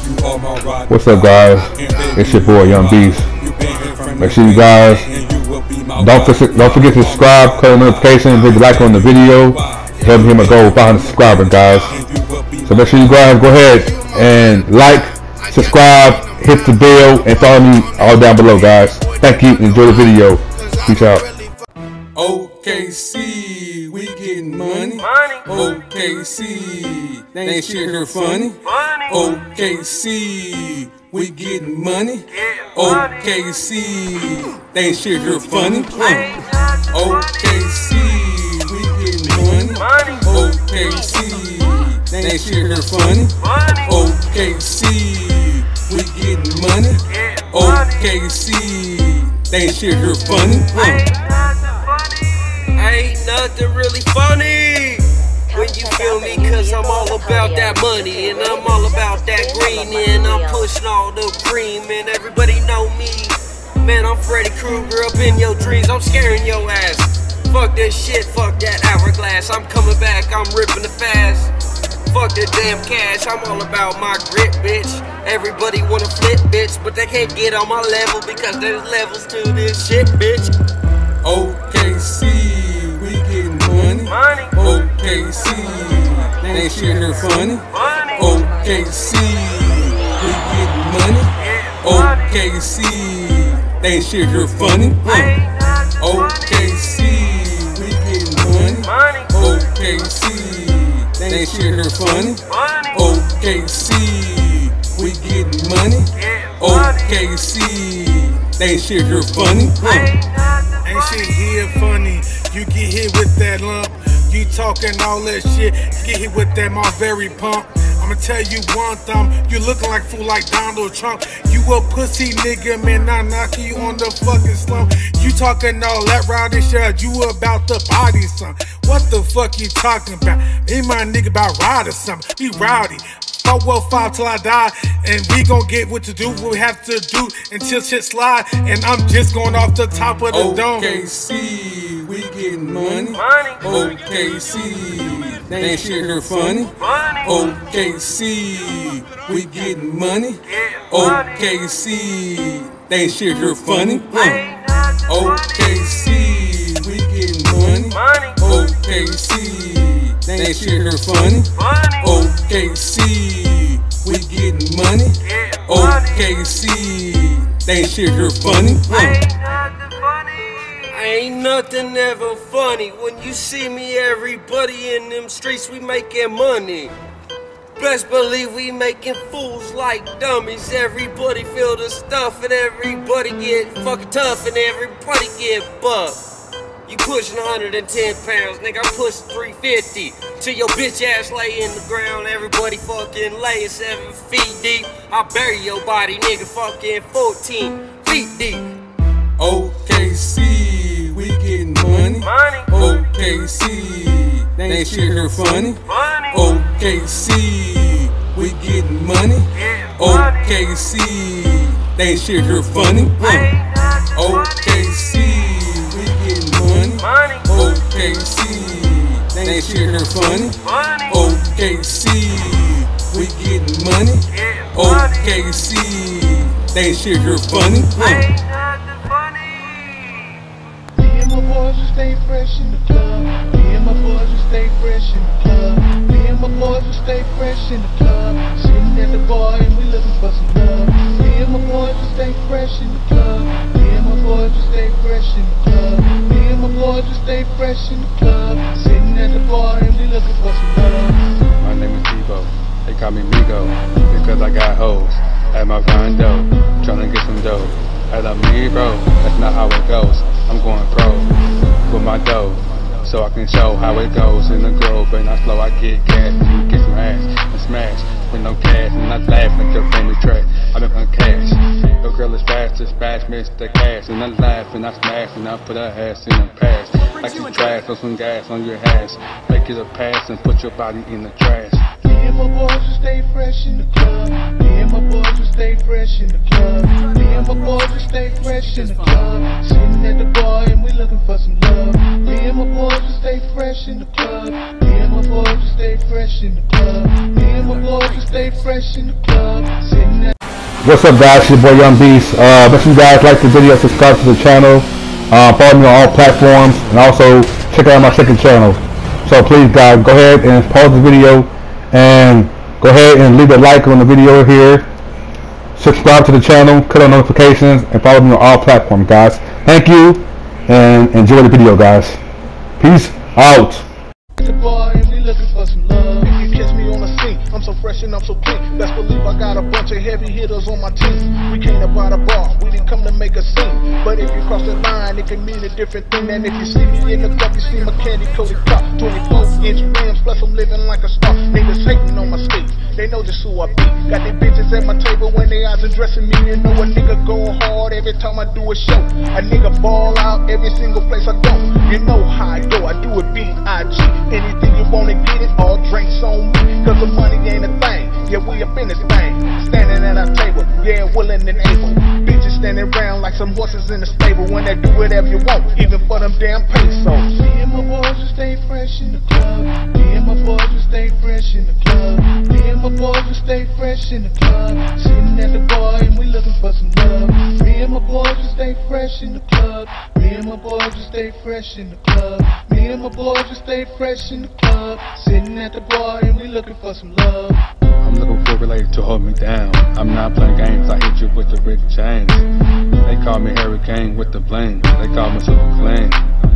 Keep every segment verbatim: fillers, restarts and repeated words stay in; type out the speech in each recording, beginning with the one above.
What's up, guys? It's your boy Young Beast. Make sure you guys don't forget, don't forget to subscribe, click the notification, hit the like on the video. Help him a goal five hundred subscribers, guys. So make sure you guys go ahead and like, subscribe, hit the bell, and follow me all down below, guys. Thank you. Enjoy the video. Peace out. O K C, we getting money. Money. O K C, they ain't shit here funny. Money. O K C, we getting money. Yeah, O money. K C, they ain't shit here funny. Ain't nothing O funny. K C, we getting money. Money. O K C, they ain't shit here funny. Money. O K C, we getting money. Yeah, O money. K C, they ain't shit here funny. Ain't nothing funny. Ain't nothing really funny when you feel me, cause I'm all about that money and I'm all about that green and I'm pushing all the cream and everybody know me. Man, I'm Freddy Krueger up in your dreams, I'm scaring your ass. Fuck that shit, fuck that hourglass, I'm coming back, I'm ripping the fast. Fuck that damn cash, I'm all about my grit, bitch. Everybody wanna flip, bitch, but they can't get on my level because there's levels to this shit, bitch. O K C, we getting money. Money. O K C, they ain't shit here funny. Money. O K C, we getting money. Yeah, O money. K C, they ain't shit here funny. Ain't nothing O funny. K C, we getting money. Money. O K C, they ain't shit here funny. Money. O K C, we getting money. Yeah, O money. K C, they ain't shit here funny. Ain't nothing Ain't funny. shit here funny. You get hit with that lump. You talking all that shit. Get hit with that Marbury pump. I'ma tell you one thumb. You looking like fool like Donald Trump. You a pussy nigga, man. I knock you on the fucking slump. You talking all that rowdy shit. You about the body some. What the fuck you talking about? Me and my nigga about ride or something. We rowdy. Fight well five till I die, and we gon' get what to do, what we have to do until shit slide. And I'm just going off the top of the dome. O K C, we getting money. Money. O K C, they ain't shit here funny. Money. O K C, we getting money. Yeah, O money. K C, they ain't shit here funny. Ain't nothing O funny. K C, we getting money. Money. O K C, they ain't shit here funny. Money. O K C, we getting money. Yeah, O money. K C, they ain't shit here funny. Ain't nothing funny. Ain't nothing ever funny when you see me. Everybody in them streets, we making money. Best believe we making fools like dummies. Everybody feel the stuff and everybody get fucking tough and everybody get buffed. You pushing one hundred ten pounds, nigga, I'm pushing three fifty. Till your bitch ass lay in the ground, everybody fucking laying seven feet deep. I bury your body, nigga, fucking fourteen feet deep. O K C, we getting money. Money. O K C, they ain't shit here funny. Money. O K C, we getting money. Yeah, O money. K C, they ain't shit here funny. Ain't nothing O K funny. C, we getting money. Money. O K C, they ain't shit here funny. Money. O K C, we getting money. Yeah, O money. K C, they ain't shit here funny. Ain't nothing funny. Me and my boys will stay fresh in the club. Me and my boys will stay fresh in the club. Me and my boys will stay fresh in the club. Sitting at the bar and we looking for some love. Me and my boys will stay fresh in the club. Me and my boys will stay fresh in the club. Me and my boys will stay fresh in the club. Sitting at the bar and we looking for some love. My name is Debo, they call me Migo, because I got hoes at my condo, tryna get some dough. At a me bro, that's not how it goes. I'm going pro with my dough, so I can show how it goes in the grove. And I slow, I get cash, you get some ass and smash with no cash, and I laugh like your family track. I don't want cash. Your girl is fast, just smash, miss the cash, and I laugh and I smash and I put her ass in the past. Like you trash, throw some gas on your ass, make it a pass and put your body in the trash. Me and my boys will stay fresh in the club. Me and my boys will stay fresh in the club. Me and my boys will stay fresh in the club. Sitting at the bar and we looking for some love. Me and my boys will stay fresh in the club. Me and my boys will stay fresh in the club. Me and my boys will stay fresh in the club. Sitting at What's up, guys? It's your boy Young Beast. Uh, make sure you guys like the video, subscribe to the channel, uh, follow me on all platforms, and also check out my second channel. So please, guys, go ahead and pause the video and go ahead and leave a like on the video here. Subscribe to the channel, click on notifications, and follow me on all platforms, guys. Thank you, and enjoy the video, guys. Peace out. the bar and we looking for some love. If you catch me on the scene, I'm so fresh and I'm so clean. Best believe I got a bunch of heavy hitters on my team. We came to buy the bar, we didn't come to make a scene. But if you cross the line, it can mean a different thing. And if you see me in the club, you see my candy coated cup. twenty-four inch rims, plus I'm living like a star. Niggas hating on my skates, they know just who I be. Got they bitches at my table when they eyes addressing me. You know a nigga go hard every time I do a show. A nigga ball out every single place I go. You know how I go, I do it B I G. Anything you wanna get it, all drinks on me. Cause the money ain't a thing, yeah we up in this thing. Standing at our table, yeah willing and able. Bitches standing around like some horses in the stable. When they do whatever you want, even for them damn pesos. Me and my boys will stay fresh in the club. Me and my boys will stay fresh in the club. Me and my boys will stay fresh in the club. Sitting at the bar and we looking for some love. Me and my boys will stay fresh in the club. Me and my boys will stay fresh in the club. Me and my boys will stay fresh in the club. Sitting at the bar and we looking for some love. I'm looking for a related to hold me down. I'm not playing games, I hit you with the Rick James. They call me Hurricane with the bling. They call me Super Clean.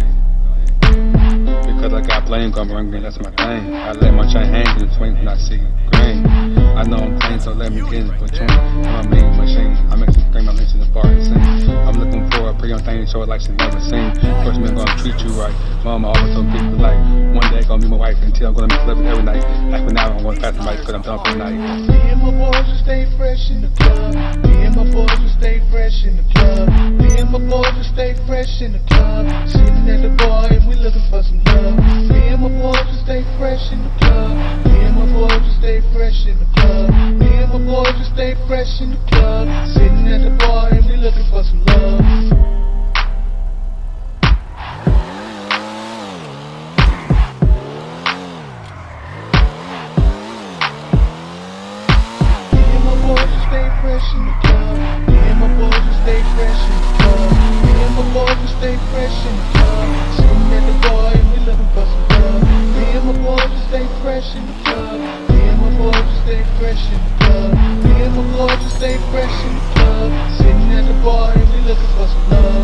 Because I got bling on my ring, that's my thing. I let my chain hang in between when I see green. I know I'm clean, so let me get in between. I'm a mean machine, I make some scream, I listen to the bar and sing. I'm looking for a pretty young thing to show it like she never seen. First man gonna treat you right. Mama always told people like, one day gonna be my wife until I'm gonna make love every night. Like for now, I'm gonna pass the mic because I'm done for the night. Me and my boys will stay fresh in the club. Me and my boys will stay fresh in the club. Me and my boys will stay fresh in the club. Sitting at the bar and we looking for some love. Me and my boys will stay fresh in the club. Me and my boys will stay fresh in the club. Me and my boys will stay fresh in the club. Sitting at the bar and we looking for some love. Fresh in the club. Me and my boys will stay fresh in the club. Me and my boys will stay fresh in the club. Sitting at the bar and we looking for some love. Me and my boys will stay fresh in the club. Me and my boys will stay fresh in the club. Me and my boys will stay fresh in the club. Sitting at the bar and we looking for some love.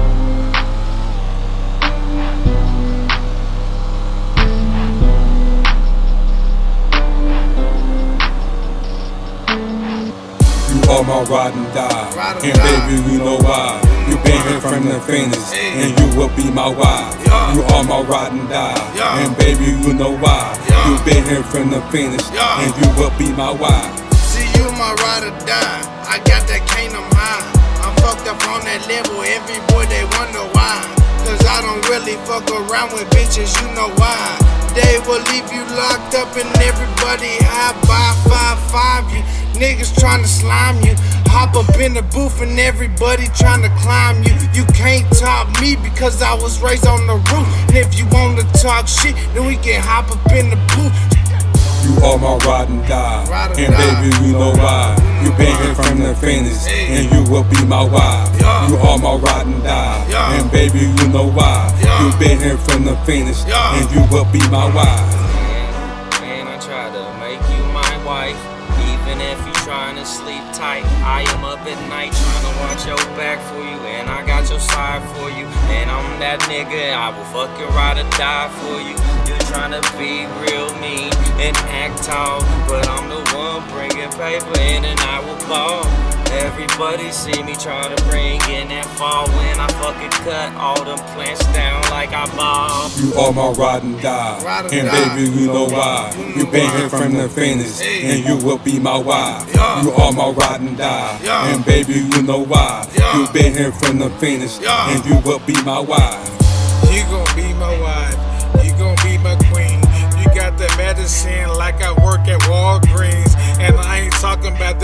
All my ride and die, and baby you know why. You been here from the Phoenix, and you will be my wife. You are my ride and die, and baby you know why. You been here from the Phoenix, and you will be my wife. See you my ride or die, I got that cane of mine. I'm fucked up on that level, every boy they wonder why. Cause I don't really fuck around with bitches, you know why. They will leave you locked up and everybody high by five five you. Niggas tryna slime you. Hop up in the booth and everybody tryna climb you. You can't top me because I was raised on the roof. And if you wanna talk shit, then we can hop up in the booth. You are my ride and die, and baby you know why. You been here from the Phoenix, and you will be my wife. You are my ride and die, and baby you know why. You been here from the Phoenix, and you will be my wife. And I try to make you my wife, even if you trying to sleep tight. I am up at night trying to watch your back for you, and I got your side for you. And I'm that nigga, I will fucking ride or die for you. You're trying to be real mean and act tall, but I'm the one bringing paper in and I will ball. Everybody see me try to bring in that fall when I fucking cut all them plants down like I ball. You are my ride and die, and baby you know why. You been here from the Phoenix, and you will be my wife. You are my ride and die, and baby you know why. You been here from the Phoenix, and you will be my wife. You gon' be my wife, you gon' be my queen. You got the medicine like I work at Walgreens. And I ain't talking about the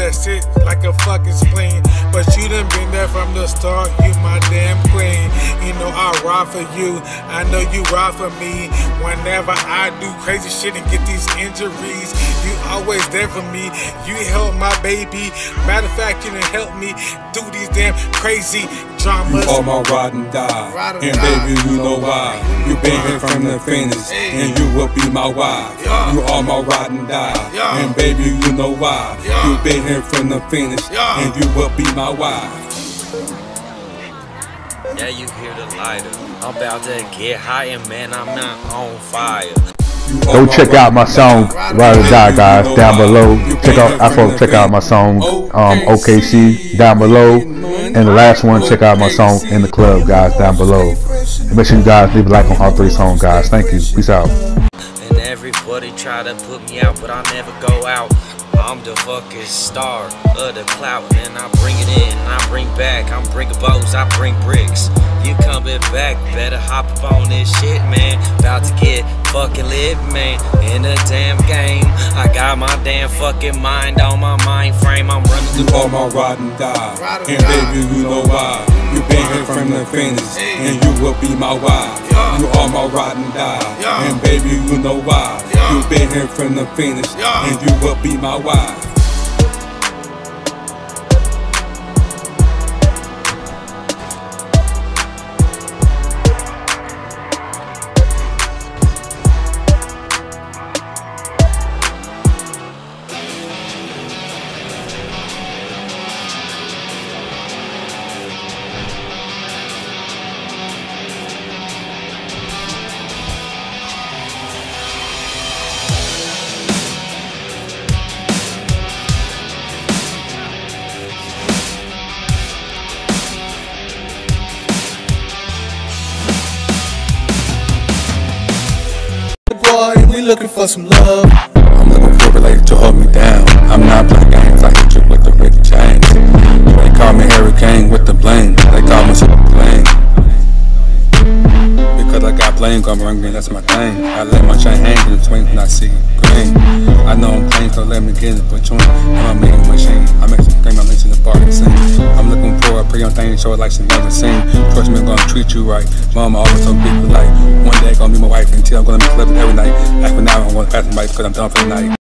that shit like a fucking spleen. But you done been there from the start, you my damn queen. You know I ride for you, I know you ride for me. Whenever I do crazy shit and get these injuries, you always there for me. You help my baby, matter of fact, you done help me do these damn crazy dramas. You are my ride and die, and baby you know why. You been here from the finish, and you will be my wife. You are my ride and die, and baby you know why. You been here from the finish, and you will be my wife. Yeah, you hear the lighter. I'm about to get high and man, I'm not on fire. Go check out my song Ride or Die, guys, down below. Check out I folks check out my song um O K C down below. And the last one, check out my song In the Club, guys, down below. And make sure you guys leave a like on all three songs, guys. Thank you. Peace out. And everybody try to put me out, but I never go out. I'm the fucking star of the clout, and I bring it in, I bring back. I'm bringing bows, I bring bricks. You coming back, better hop up on this shit, man. About to get fucking lit, man, in the damn game. I got my damn fucking mind on my mind frame. I'm running You are my ride and die, and baby you know why. You been here from the finish, and you will be my wife. You are my ride and die, and baby you know why. You been here from the finish, and you will be my wife. We looking for some love. I'm looking for a related to hold me down. I'm not playing games, I hit you with the Rick James. They call me Hurricane with the bling. They call me Super Bling. Because I got bling on my ring, that's my thing. I let my chain hang in between when I see green. I know I'm clean, so let me get in between. I'm a making machine. I make some things, I'm into the party scene. I'm looking for a pretty young thing to show it like she never seen. Trust me, I'm gonna treat you right. Mama always told people like, one day I'm gonna be my wife until I'm gonna be clubbing every night. Like for now, I'm gonna pass the mic because I'm done for the night.